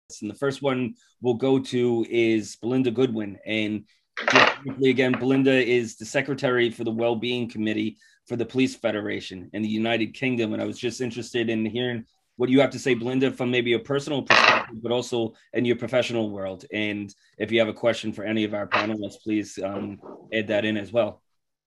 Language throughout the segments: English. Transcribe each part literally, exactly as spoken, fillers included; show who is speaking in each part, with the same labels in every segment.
Speaker 1: And the first one we'll go to is Belinda Goodwin. And just briefly again, Belinda is the secretary for the Wellbeing Committee for the Police Federation in the United Kingdom. And I was just interested in hearing what you have to say, Belinda, from maybe a personal perspective, but also in your professional world. And if you have a question for any of our panelists, please um, add that in as well.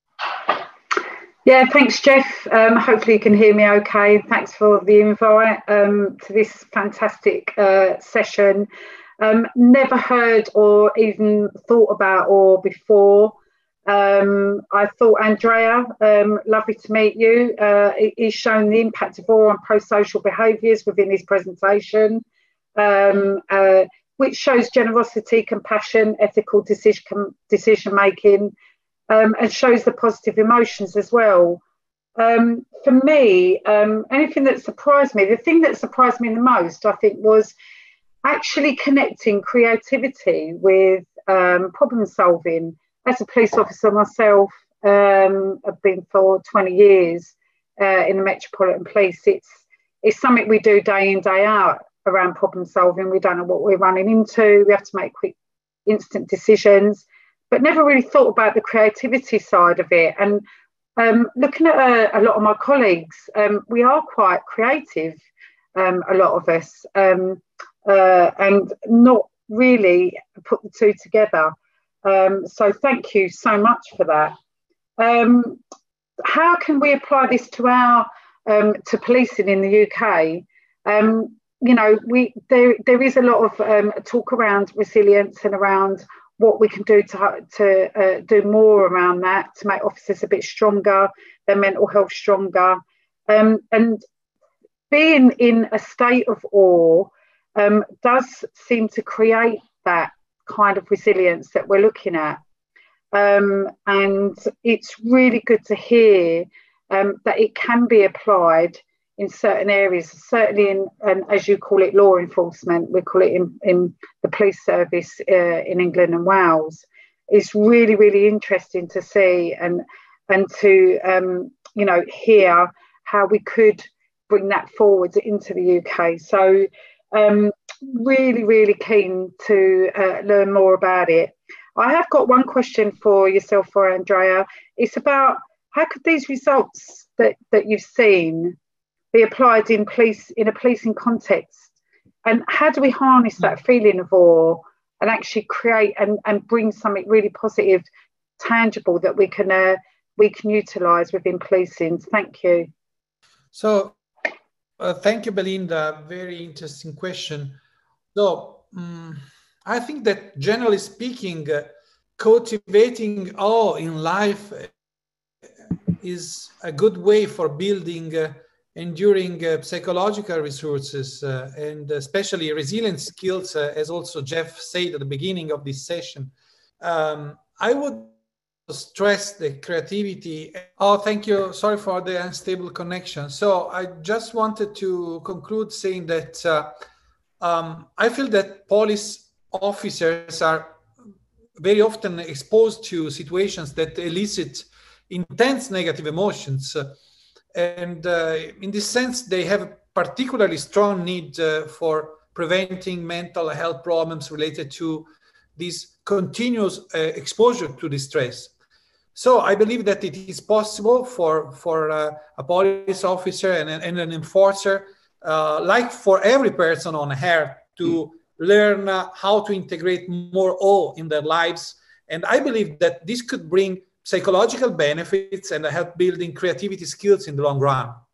Speaker 2: Yeah, thanks, Jeff. Um, hopefully you can hear me okay. Thanks for the invite um, to this fantastic uh, session. Um, never heard or even thought about or before. Um, I thought, Andrea, um, lovely to meet you. Uh, he's shown the impact of awe on pro-social behaviours within his presentation, um, uh, which shows generosity, compassion, ethical decision, decision making, Um, and shows the positive emotions as well. Um, for me, um, anything that surprised me, the thing that surprised me the most, I think, was actually connecting creativity with um, problem solving. As a police officer myself, um, I've been for twenty years uh, in the Metropolitan Police. It's, it's something we do day in, day out around problem solving. We don't know what we're running into. We have to make quick, instant decisions, but never really thought about the creativity side of it. And um, looking at a, a lot of my colleagues, um, we are quite creative, um, a lot of us, um, uh, and not really put the two together. Um, so thank you so much for that. Um, how can we apply this to our, um, to policing in the U K? Um, you know, we there, there is a lot of um, talk around resilience and around what we can do to, to uh, do more around that, to make officers a bit stronger, their mental health stronger. Um, and being in a state of awe um, does seem to create that kind of resilience that we're looking at. Um, and it's really good to hear um, that it can be applied in certain areas, certainly in, um, as you call it, law enforcement, we call it in, in the police service uh, in England and Wales. It's really, really interesting to see and and to, um, you know, hear how we could bring that forward into the U K. So um, really, really keen to uh, learn more about it. I have got one question for yourself, for Andrea. It's about how could these results that, that you've seen be applied in police in a policing context, and how do we harness that feeling of awe and actually create and, and bring something really positive, tangible that we can uh, we can utilise within policing? Thank you.
Speaker 3: So, uh, thank you, Belinda. Very interesting question. So, um, I think that generally speaking, uh, cultivating awe in life is a good way for building Uh, enduring uh, psychological resources uh, and especially resilience skills, uh, as also Jeff said at the beginning of this session. Um, I would stress the creativity. Oh, thank you. Sorry for the unstable connection. So I just wanted to conclude saying that uh, um, I feel that police officers are very often exposed to situations that elicit intense negative emotions. Uh, And uh, in this sense, they have a particularly strong need uh, for preventing mental health problems related to this continuous uh, exposure to distress. So I believe that it is possible for, for uh, a police officer and, and an enforcer, uh, like for every person on earth, to mm. learn uh, how to integrate more awe in their lives. And I believe that this could bring psychological benefits and help building creativity skills in the long run.